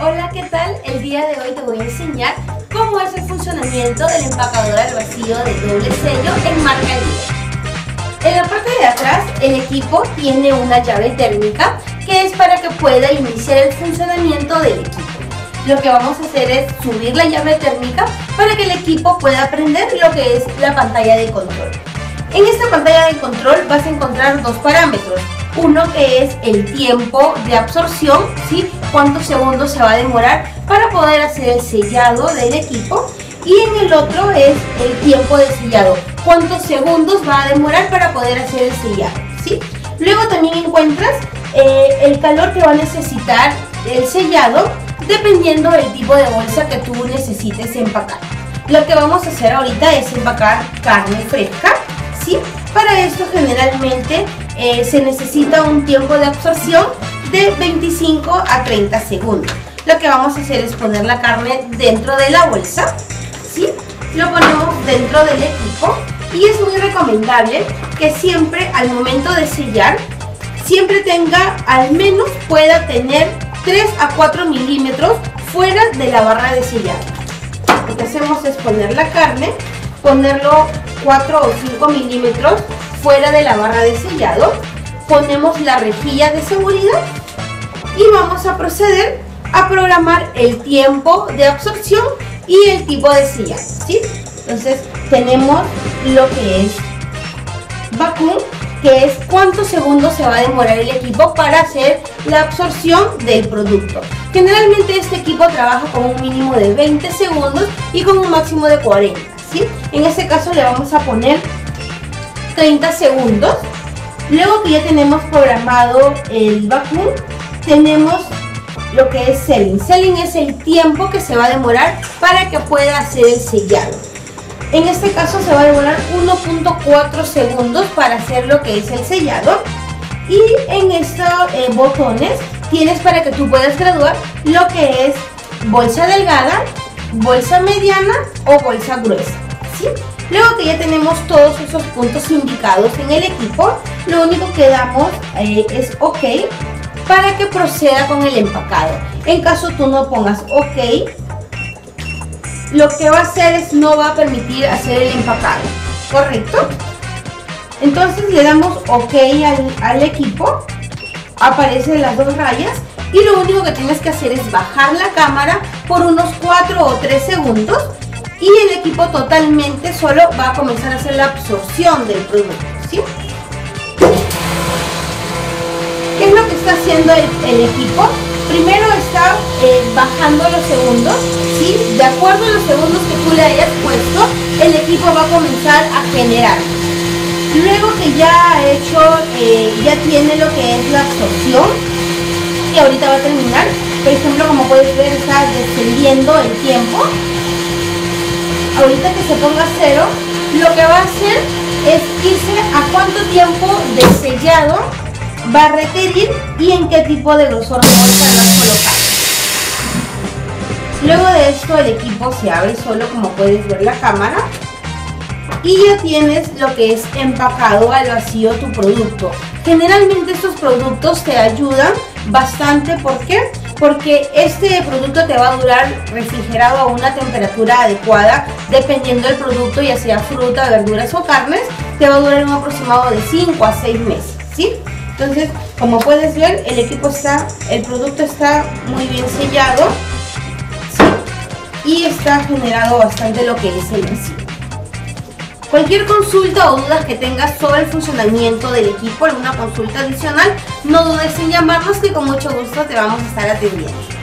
Hola, ¿qué tal? El día de hoy te voy a enseñar cómo es el funcionamiento del empacador al vacío de doble sello en marca Líder. En la parte de atrás el equipo tiene una llave térmica que es para que pueda iniciar el funcionamiento del equipo. Lo que vamos a hacer es subir la llave térmica para que el equipo pueda prender lo que es la pantalla de control. En esta pantalla de control vas a encontrar dos parámetros. Uno que es el tiempo de absorción, ¿sí? Cuántos segundos se va a demorar para poder hacer el sellado del equipo. Y en el otro es el tiempo de sellado, cuántos segundos va a demorar para poder hacer el sellado, ¿sí? Luego también encuentras el calor que va a necesitar el sellado dependiendo del tipo de bolsa que tú necesites empacar. Lo que vamos a hacer ahorita es empacar carne fresca, ¿sí? Para esto generalmente se necesita un tiempo de absorción de 25 a 30 segundos. Lo que vamos a hacer es poner la carne dentro de la bolsa, ¿sí? Lo ponemos dentro del equipo y es muy recomendable que siempre al momento de sellar, siempre tenga, al menos pueda tener 3 a 4 milímetros fuera de la barra de sellado. Lo que hacemos es poner la carne, ponerlo 4 o 5 milímetros fuera de la barra de sellado, ponemos la rejilla de seguridad y vamos a proceder a programar el tiempo de absorción y el tipo de sellado, ¿sí? Entonces tenemos lo que es vacuum, que es cuántos segundos se va a demorar el equipo para hacer la absorción del producto. Generalmente este equipo trabaja con un mínimo de 20 segundos y con un máximo de 40, ¿sí? En este caso le vamos a poner 30 segundos. Luego que ya tenemos programado el vacuum, tenemos lo que es selling. Selling es el tiempo que se va a demorar para que pueda hacer el sellado. En este caso se va a demorar 1.4 segundos para hacer lo que es el sellado. Y en estos botones tienes para que tú puedas graduar lo que es bolsa delgada, bolsa mediana o bolsa gruesa, ¿sí? Luego que ya tenemos todos esos puntos indicados en el equipo, lo único que damos es OK para que proceda con el empacado. En caso tú no pongas OK, lo que va a hacer es no va a permitir hacer el empacado, ¿correcto? Entonces le damos OK al equipo, aparecen las dos rayas y lo único que tienes que hacer es bajar la cámara por unos 4 o 3 segundos y el equipo totalmente solo va a comenzar a hacer la absorción del producto, ¿sí? ¿Qué es lo que está haciendo el equipo? Primero está bajando los segundos, ¿sí? De acuerdo a los segundos que tú le hayas puesto, el equipo va a comenzar a generar. Luego que ya ha hecho, ya tiene lo que es la absorción y ahorita va a terminar. Por ejemplo, como puedes ver, está descendiendo el tiempo. Ahorita que se ponga 0, lo que va a hacer es irse a cuánto tiempo de sellado va a requerir y en qué tipo de grosor de bolsa lo vas a colocar. Luego de esto el equipo se abre solo, como puedes ver la cámara, y ya tienes lo que es empacado al vacío tu producto. Generalmente estos productos te ayudan bastante. ¿Por qué? Porque este producto te va a durar refrigerado a una temperatura adecuada, dependiendo del producto, ya sea fruta, verduras o carnes, te va a durar un aproximado de 5 a 6 meses, ¿sí? Entonces, como puedes ver, el producto está muy bien sellado, ¿sí? Y está generado bastante lo que es el vacío. Cualquier consulta o dudas que tengas sobre el funcionamiento del equipo, alguna consulta adicional, no dudes en llamarnos que con mucho gusto te vamos a estar atendiendo.